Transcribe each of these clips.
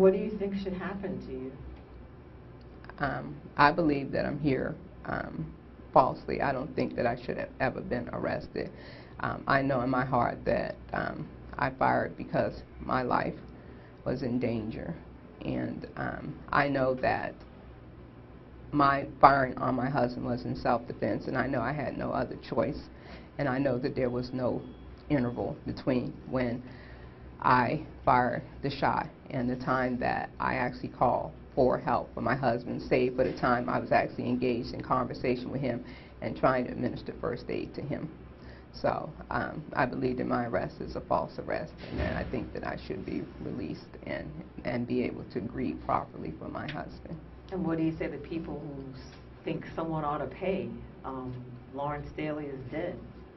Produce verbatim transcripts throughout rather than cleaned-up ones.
What do you think should happen to you? Um, I believe that I'm here um, falsely. I don't think that I should have ever been arrested. Um, I know in my heart that um, I fired because my life was in danger. And um, I know that my firing on my husband was in self-defense, and I know I had no other choice. And I know that there was no interval between when I fired the shot and the time that I actually called for help for my husband, save for the time I was actually engaged in conversation with him and trying to administer first aid to him. So um, I believe that my arrest is a false arrest, and that I think that I should be released and, and be able to grieve properly for my husband. And what do you say to people who think someone ought to pay? Um, Lawrence Daly is dead.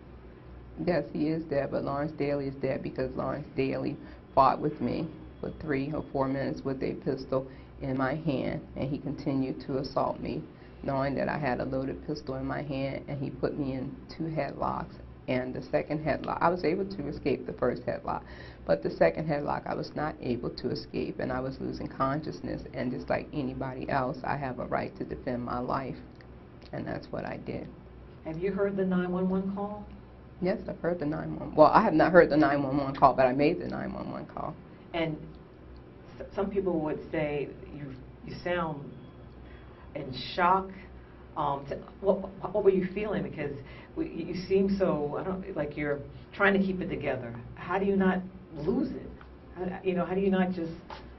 Yes, he is dead, but Lawrence Daly is dead because Lawrence Daly fought with me for three or four minutes with a pistol in my hand, and he continued to assault me, knowing that I had a loaded pistol in my hand, and he put me in two headlocks. And the second headlock, I was able to escape the first headlock, but the second headlock I was not able to escape, and I was losing consciousness, and just like anybody else, I have a right to defend my life, and that's what I did. Have you heard the nine one one call? Yes, I've heard the nine one one. Well, I have not heard the nine one one call, but I made the nine one one call. And some people would say you you sound in shock. Um, to, what, what were you feeling? Because we, you seem so, I don't, like you're trying to keep it together. How do you not lose it? How, you know, how do you not just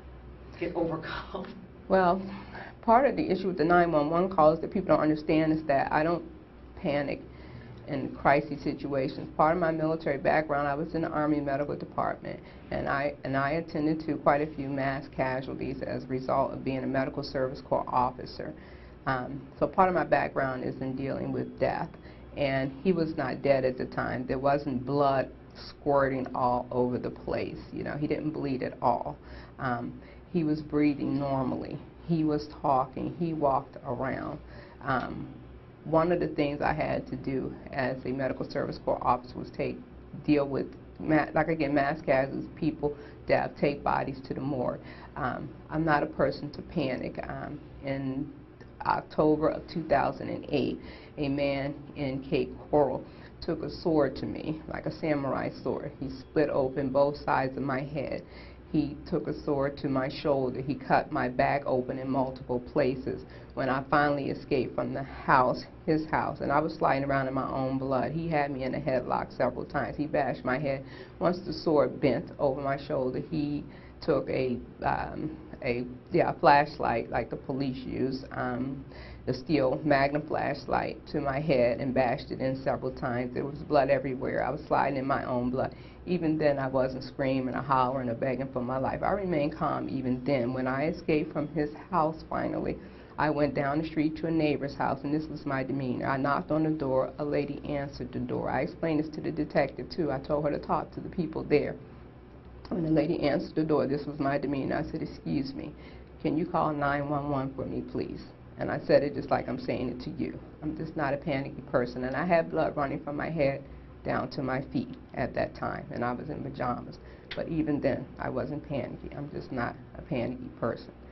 get overcome? Well, part of the issue with the nine one one calls that people don't understand is that I don't panic in crisis situations. Part of my military background, I was in the Army Medical Department, and I and I attended to quite a few mass casualties as a result of being a Medical Service Corps officer. Um, so part of my background is in dealing with death, and he was not dead at the time. There wasn't blood squirting all over the place. You know, he didn't bleed at all. Um, he was breathing normally. He was talking. He walked around. Um, One of the things I had to do as a Medical Service Corps officer was take deal with, ma like again, mass casualties, people death, take bodies to the morgue. Um, I'm not a person to panic. Um, in October of two thousand eight, a man in Cape Coral took a sword to me, like a samurai sword. He split open both sides of my head. He took a sword to my shoulder. He cut my back open in multiple places. When I finally escaped from the house, his house, and I was sliding around in my own blood, he had me in a headlock several times. He bashed my head. Once the sword bent over my shoulder, he took a, um, a yeah, flashlight like the police use, um, the steel Magnum flashlight to my head and bashed it in several times. There was blood everywhere. I was sliding in my own blood. Even then, I wasn't screaming or hollering or begging for my life. I remained calm even then. When I escaped from his house finally, I went down the street to a neighbor's house, and this was my demeanor. I knocked on the door. A lady answered the door. I explained this to the detective, too. I told her to talk to the people there. When the lady answered the door, this was my demeanor. I said, "Excuse me, can you call nine one one for me, please?" And I said it just like I'm saying it to you. I'm just not a panicky person, and I had blood running from my head down to my feet at that time, and I was in pajamas. But even then, I wasn't panicky. I'm just not a panicky person.